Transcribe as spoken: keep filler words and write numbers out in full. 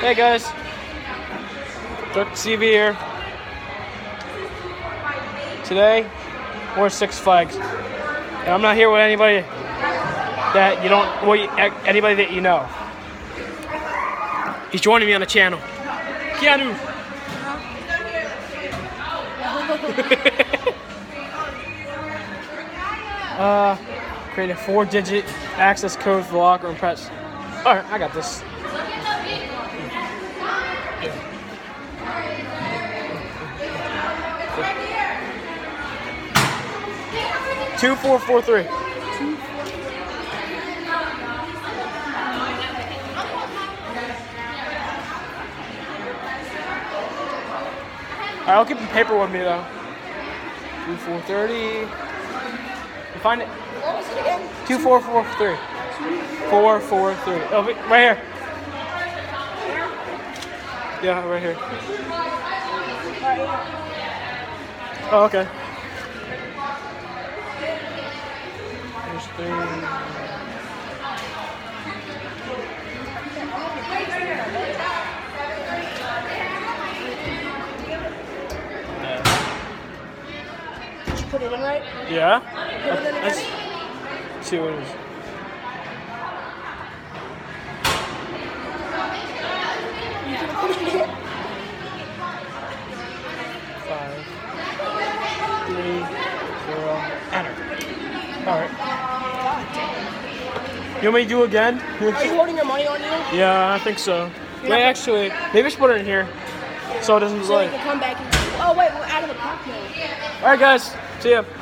Hey guys, Dirk C V here. Today, we're at Six Flags, and I'm not here with anybody that you don't, well, you- anybody that you know. He's joining me on the channel. Keanu. uh, create a four-digit access code for the locker and press. All right, I got this. Two four four three. Alright, I'll keep the paper with me though. Two four thirty. You find it? What was it again? Two four four three. Four four three. Oh, wait, right here. Yeah, right here. Oh, okay. There's three. Did you put it in right? Yeah. Put it in Let's again? see what it is. You can put it in. Five, three, zero, enter. All right. God damn. You want me to do it again? Are you holding your money on you? Yeah, I think so. Wait, actually, maybe I should put it in here so it doesn't So you delay. can come back and. Oh wait, we're out of the park now. All right, guys. See ya.